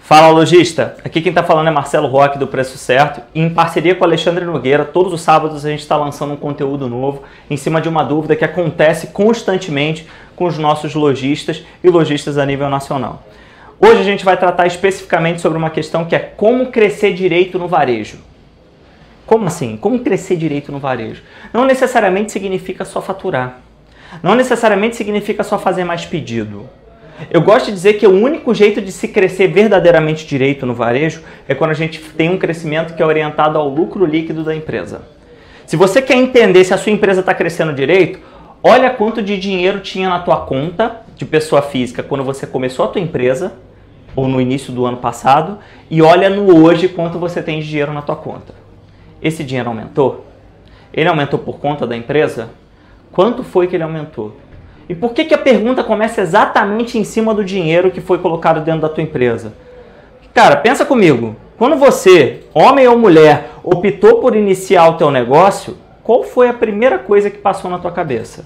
Fala, lojista! Aqui quem está falando é Marcelo Roque do Preço Certo e em parceria com Alexandre Nogueira, todos os sábados a gente está lançando um conteúdo novo em cima de uma dúvida que acontece constantemente com os nossos lojistas e lojistas a nível nacional. Hoje a gente vai tratar especificamente sobre uma questão que é como crescer direito no varejo. Como assim? Como crescer direito no varejo? Não necessariamente significa só faturar. Não necessariamente significa só fazer mais pedido. Eu gosto de dizer que o único jeito de se crescer verdadeiramente direito no varejo é quando a gente tem um crescimento que é orientado ao lucro líquido da empresa. Se você quer entender se a sua empresa está crescendo direito, olha quanto de dinheiro tinha na tua conta de pessoa física quando você começou a tua empresa, ou no início do ano passado, e olha no hoje quanto você tem de dinheiro na tua conta. Esse dinheiro aumentou? Ele aumentou por conta da empresa? Quanto foi que ele aumentou? E por que a pergunta começa exatamente em cima do dinheiro que foi colocado dentro da tua empresa? Cara, pensa comigo. Quando você, homem ou mulher, optou por iniciar o teu negócio, qual foi a primeira coisa que passou na tua cabeça?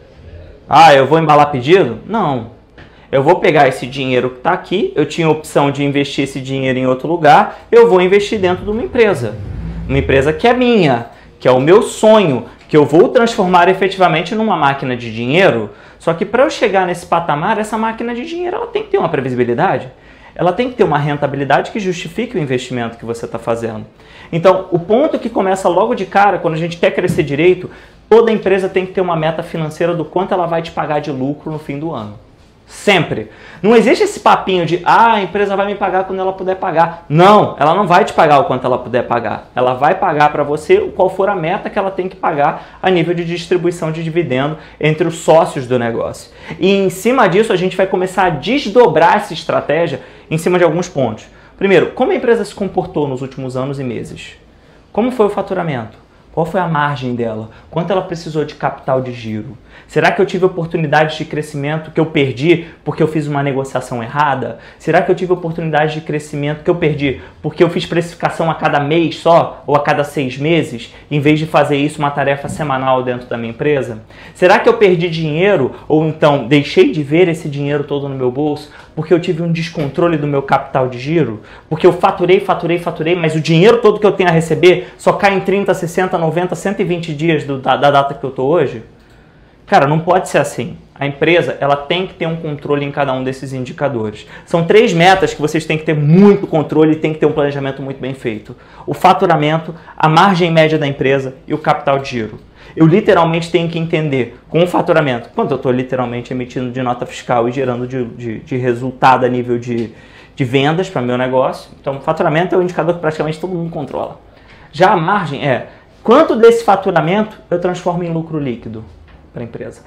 Ah, eu vou embalar pedido? Não. Eu vou pegar esse dinheiro que está aqui, eu tinha a opção de investir esse dinheiro em outro lugar, eu vou investir dentro de uma empresa. Uma empresa que é minha, que é o meu sonho, que eu vou transformar efetivamente numa máquina de dinheiro. Só que para eu chegar nesse patamar, essa máquina de dinheiro ela tem que ter uma previsibilidade. Ela tem que ter uma rentabilidade que justifique o investimento que você está fazendo. Então, o ponto que começa logo de cara, quando a gente quer crescer direito, toda empresa tem que ter uma meta financeira do quanto ela vai te pagar de lucro no fim do ano. Sempre. Não existe esse papinho de, a empresa vai me pagar quando ela puder pagar. Não, ela não vai te pagar o quanto ela puder pagar. Ela vai pagar para você qual for a meta que ela tem que pagar a nível de distribuição de dividendo entre os sócios do negócio. E em cima disso a gente vai começar a desdobrar essa estratégia em cima de alguns pontos. Primeiro, como a empresa se comportou nos últimos anos e meses? Como foi o faturamento? Qual foi a margem dela? Quanto ela precisou de capital de giro? Será que eu tive oportunidades de crescimento que eu perdi porque eu fiz uma negociação errada? Será que eu tive oportunidades de crescimento que eu perdi porque eu fiz precificação a cada mês só ou a cada 6 meses, em vez de fazer isso uma tarefa semanal dentro da minha empresa? Será que eu perdi dinheiro ou então deixei de ver esse dinheiro todo no meu bolso porque eu tive um descontrole do meu capital de giro? Porque eu faturei, mas o dinheiro todo que eu tenho a receber só cai em 30, 60, 90, 120 dias da data que eu estou hoje? Cara, não pode ser assim. A empresa ela tem que ter um controle em cada um desses indicadores. São 3 metas que vocês têm que ter muito controle e tem que ter um planejamento muito bem feito. O faturamento, a margem média da empresa e o capital de giro. Eu literalmente tenho que entender com o faturamento, quanto eu estou literalmente emitindo de nota fiscal e gerando de resultado a nível de vendas para meu negócio. Então, o faturamento é um indicador que praticamente todo mundo controla. Já a margem é quanto desse faturamento eu transformo em lucro líquido para a empresa.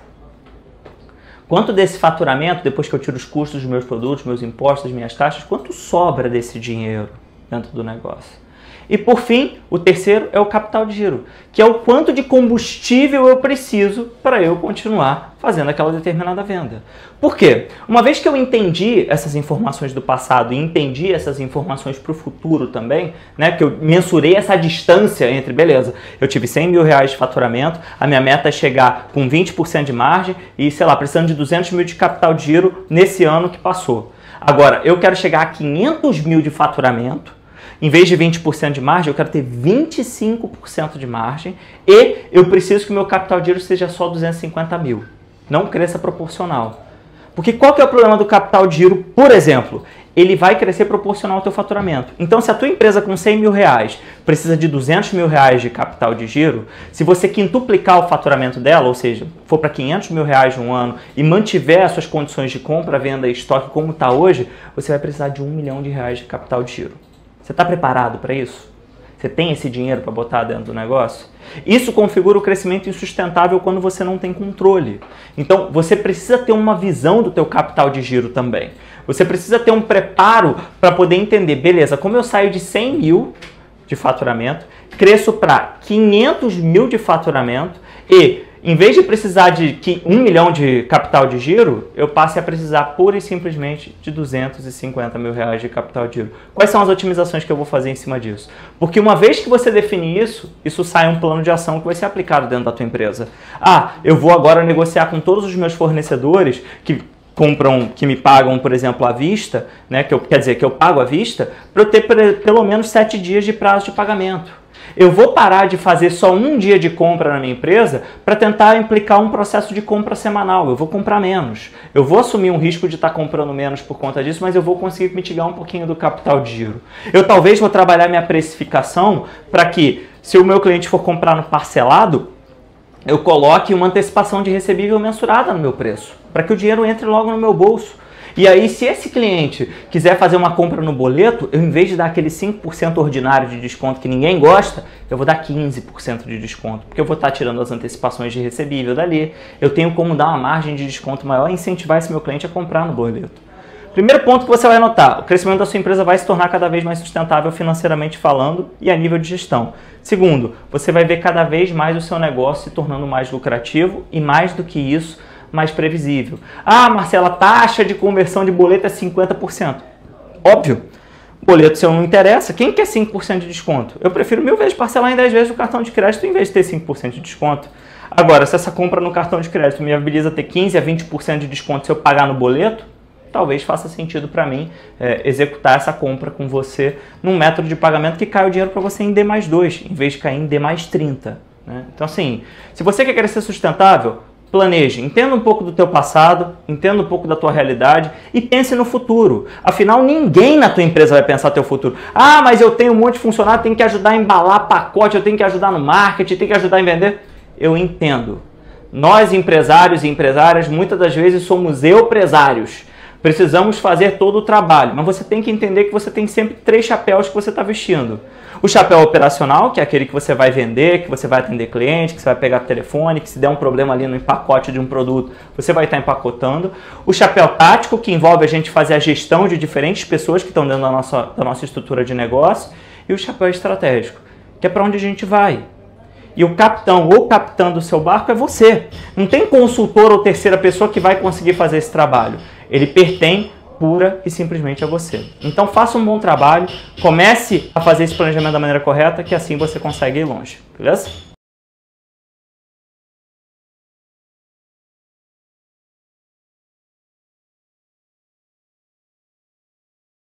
Quanto desse faturamento, depois que eu tiro os custos dos meus produtos, meus impostos, minhas taxas, quanto sobra desse dinheiro dentro do negócio? E por fim, o terceiro é o capital de giro, que é o quanto de combustível eu preciso para eu continuar fazendo aquela determinada venda. Por quê? Uma vez que eu entendi essas informações do passado e entendi essas informações para o futuro também, né, que eu mensurei essa distância entre, beleza, eu tive 100 mil reais de faturamento, a minha meta é chegar com 20% de margem e, sei lá, precisando de 200 mil de capital de giro nesse ano que passou. Agora, eu quero chegar a 500 mil de faturamento. Em vez de 20% de margem, eu quero ter 25% de margem e eu preciso que o meu capital de giro seja só 250 mil. Não cresça proporcional. Porque qual que é o problema do capital de giro? Por exemplo, ele vai crescer proporcional ao teu faturamento. Então, se a tua empresa com 100 mil reais precisa de 200 mil reais de capital de giro, se você quintuplicar o faturamento dela, ou seja, for para 500 mil reais no ano e mantiver as suas condições de compra, venda e estoque como está hoje, você vai precisar de 1 milhão de reais de capital de giro. Você está preparado para isso? Você tem esse dinheiro para botar dentro do negócio? Isso configura o crescimento insustentável quando você não tem controle. Então, você precisa ter uma visão do teu capital de giro também. Você precisa ter um preparo para poder entender, beleza, como eu saio de 100 mil de faturamento, cresço para 500 mil de faturamento e, em vez de precisar de 1 milhão de capital de giro, eu passe a precisar pura e simplesmente de 250 mil reais de capital de giro. Quais são as otimizações que eu vou fazer em cima disso? Porque uma vez que você define isso sai um plano de ação que vai ser aplicado dentro da tua empresa. Ah, eu vou agora negociar com todos os meus fornecedores que que me pagam, por exemplo, à vista, né, que eu pago à vista, para eu ter pelo menos 7 dias de prazo de pagamento. Eu vou parar de fazer só um dia de compra na minha empresa para tentar implicar um processo de compra semanal. Eu vou comprar menos. Eu vou assumir um risco de estar comprando menos por conta disso, mas eu vou conseguir mitigar um pouquinho do capital de giro. Eu talvez vou trabalhar minha precificação para que, se o meu cliente for comprar no parcelado, eu coloque uma antecipação de recebível mensurada no meu preço, para que o dinheiro entre logo no meu bolso. E aí, se esse cliente quiser fazer uma compra no boleto, eu, em vez de dar aquele 5% ordinário de desconto que ninguém gosta, eu vou dar 15% de desconto, porque eu vou estar tirando as antecipações de recebível dali. Eu tenho como dar uma margem de desconto maior e incentivar esse meu cliente a comprar no boleto. Primeiro ponto que você vai notar, o crescimento da sua empresa vai se tornar cada vez mais sustentável financeiramente falando e a nível de gestão. Segundo, você vai ver cada vez mais o seu negócio se tornando mais lucrativo e, mais do que isso, mais previsível. Ah, Marcelo, a taxa de conversão de boleto é 50%. Óbvio, boleto seu não interessa. Quem quer 5% de desconto? Eu prefiro 1000 vezes parcelar em 10 vezes o cartão de crédito em vez de ter 5% de desconto. Agora, se essa compra no cartão de crédito me viabiliza ter 15% a 20% de desconto se eu pagar no boleto, talvez faça sentido para mim executar essa compra com você num método de pagamento que cai o dinheiro para você em D+2, em vez de cair em D+30. Né? Então, assim, se você quer crescer sustentável, planeje, entenda um pouco do teu passado, entenda um pouco da tua realidade e pense no futuro. Afinal, ninguém na tua empresa vai pensar no teu futuro. Ah, mas eu tenho um monte de funcionário, tenho que ajudar a embalar pacote, eu tenho que ajudar no marketing, tenho que ajudar a vender. Eu entendo. Nós, empresários e empresárias, muitas das vezes somos empresários. Precisamos fazer todo o trabalho, mas você tem que entender que você tem sempre 3 chapéus que você está vestindo. O chapéu operacional, que é aquele que você vai vender, que você vai atender cliente, que você vai pegar telefone, que se der um problema ali no empacote de um produto, você vai estar empacotando. O chapéu tático, que envolve a gente fazer a gestão de diferentes pessoas que estão dentro da nossa estrutura de negócio. E o chapéu estratégico, que é para onde a gente vai. E o capitão ou capitã do seu barco é você. Não tem consultor ou terceira pessoa que vai conseguir fazer esse trabalho. Ele pertence pura e simplesmente a você. Então faça um bom trabalho, comece a fazer esse planejamento da maneira correta, que assim você consegue ir longe. Beleza?